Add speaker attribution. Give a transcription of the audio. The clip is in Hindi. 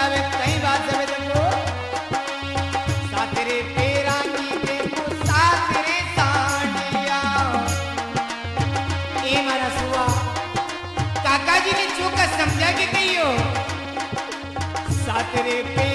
Speaker 1: जावे कई बात जावे देखो सातरे पेरा की देखो सातरे साड़िया ए मारा सुआ काका जी ने जो का समझा के कहियो सातरे पे